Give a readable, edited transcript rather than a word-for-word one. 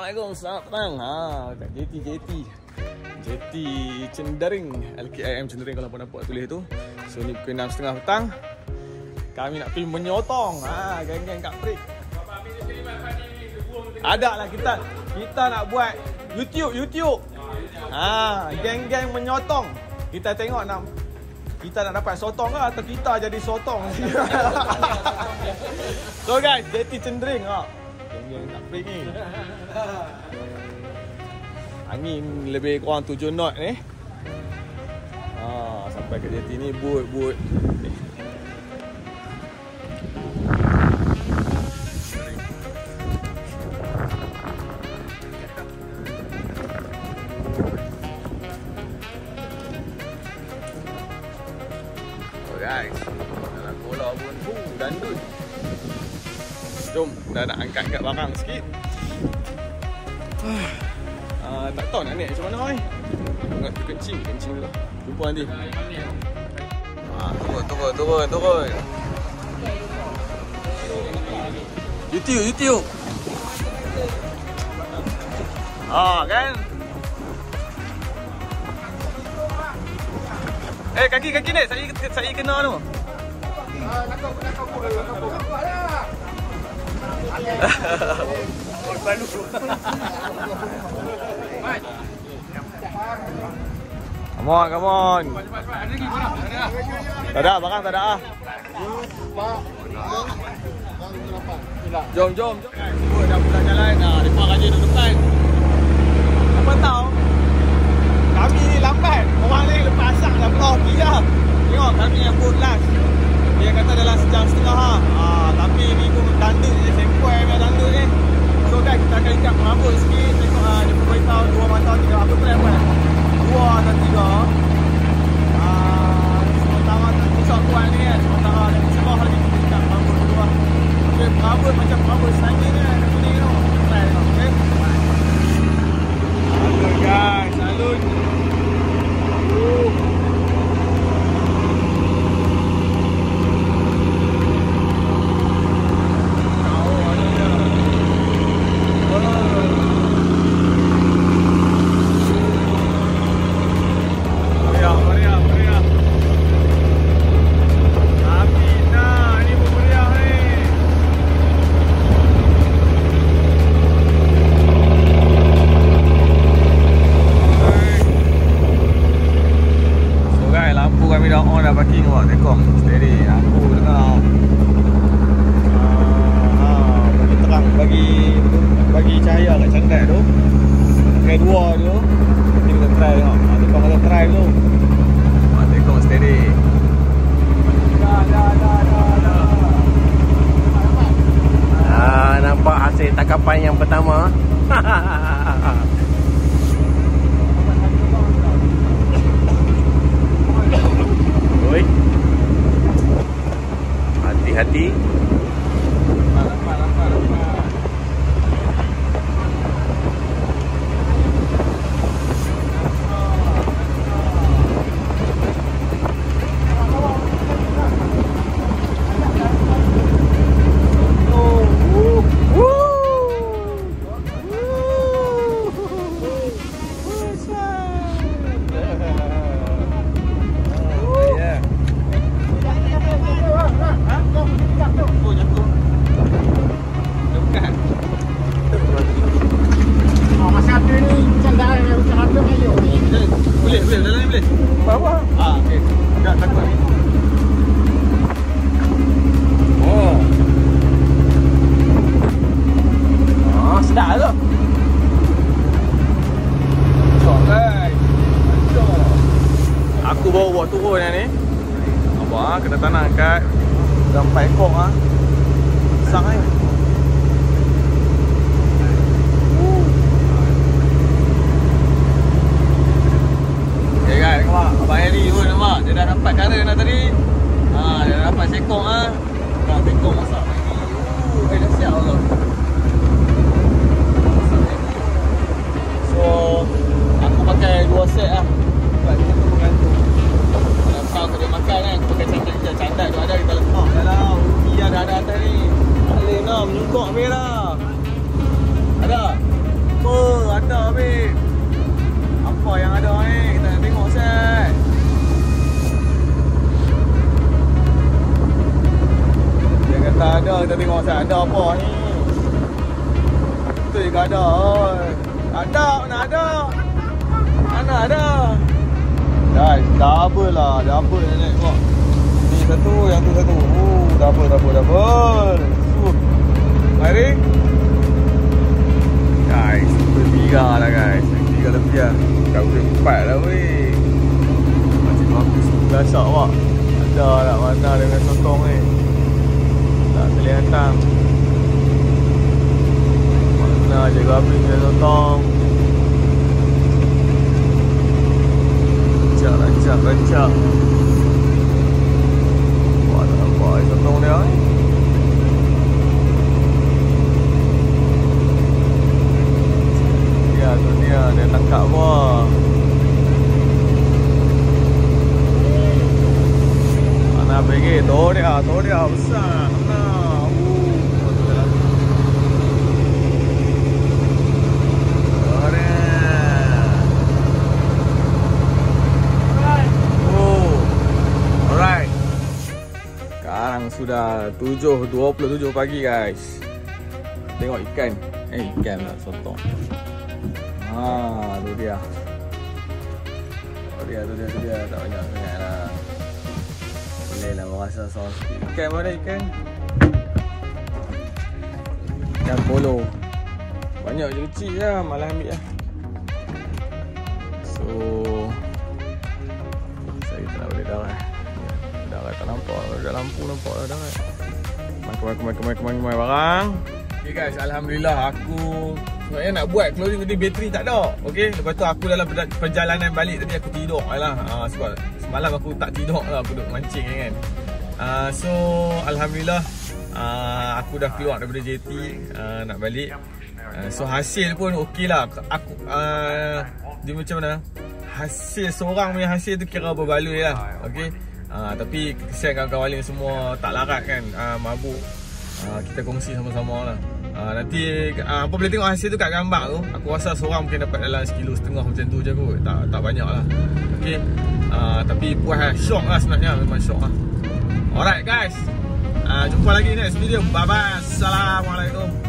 Assalamualaikum, selamat petang. Kat JT Cendaring, LKIM Cendaring kalau apa nampak tulis tu. So ni pukul 6.30 petang. Kami nak pergi menyotong. Geng-geng kat Prik. Ada lah kita nak buat YouTube. Geng-geng menyotong. Kita tengok kita nak dapat sotong ke atau kita jadi sotong. So guys, JT Cendaring geng-geng kat Prik ni. Angin lebih kurang 7 knot ni. Sampai ke JT ni but. Guys, dalam bola pun dandut. Jom, dah nak angkat barang sikit. Tak tahu nak naik macam mana ni. Tengok kencing dulu. Jumpa nanti. Turun. YouTube. Kan. Kaki ni saya kena tu. Nakau. Come on. Tak ada barang, tak ada. Jom. Semua dah pula jalan. Mereka raja duduk depan. Apa tahu? Kami ni lambat. Orang ni lepas asap dah pula dia. Tengok kami yang boat last. Dia kata dalam sejam setengah. Tapi ni pun dandut je. Sempoi punya dandut ni. So guys, kita akan ikat merambut sikit. Tengok dia pun beritahu 2 mata 3. Apa plan buat? 2 dan 3. Sementara tak susah kuat ni kan. Sementara ada cerah lagi kita ikat merambut dua. Okay, merambut macam merambut selangit ni. Ada kuning tu. Try tengok, okay? Halo guys, salud. Bagi cahaya kat cangkap tu. Pakai 2 tu. Nanti kita try tengok. Tekong kita try dulu. Tekong steady. Dah. Nampak hasil tangkapan yang pertama. Oi. Hati-hati. Boleh. Bawah. Okey. Enggak takut ni. Sedap tu. Sorry. Aku bawa turun yang ni. Abang kena tanah kat 4 ekor Sang ni. Guys, nampak Abang Harry pun nampak. Dia dah dapat kara dah tadi. Dia dah dapat sekong sekong masak lagi. Dah siap lah. So aku pakai 2 set lah. Sebab kita tu menggantung. Kalau kau kerja makan kan, aku pakai candak tu ada kita letak dalam ubi yang dah ada atas ni. Tak boleh nak menyungkok habis lah. Ada? ada, kita tengok saya ada apa ni. Betul ke ada? Ada, mana ada? Mana ada? Guys, double lah, double ni tengok. Ni satu, yang tu satu. Double. Mari. Guys, tiga lah guys. Tiga lebih lah. Dah boleh 4 lah weh. Macam bagus gasak awak. Ada tak mana dengan sotong ni. Tak kelihatan. Mana je habis dengan sotong. Rancak. Wah, tak nampak sotong dia ni. Dia tangkap buah. Mana pergi? Tu dia besar. Mana? Alright. Sekarang sudah 7.27 pagi guys. Tengok ikan. Ikan lah sotong. Tu dia. Tak banyak sangat lah. Boleh lah merasa seorang sikit. Ikan mana ikan? Ikan polo. Banyak je kecil lah, malah ambil lah. So saya tak nak balik darah. Darah tak nampak. Dekat lampu nampak lah darah. Kemai barang. Okay guys, Alhamdulillah aku sebenarnya nak buat closing tadi bateri tak ada. Okey, lepas tu aku dalam perjalanan balik tadi aku tidur lah. Sebab semalam aku tak tidur lah, aku duduk mancing kan. So Alhamdulillah aku dah keluar daripada JT, nak balik. So hasil pun okey lah. Aku dia macam mana? Hasil seorang punya hasil tu kira berbaloi lah. Okey. Tapi kesian kawan-kawan lain semua tak larat kan, mabuk. Kita kongsi sama-sama lah. Nanti apa boleh tengok hasil tu kat gambar tu. Aku rasa seorang mungkin dapat dalam 1.5 kilo macam tu je kot. Tak banyak lah. Okay. Tapi puas lah. Syok lah sebenarnya. Memang syok lah. Alright guys, jumpa lagi next video. Bye bye. Assalamualaikum.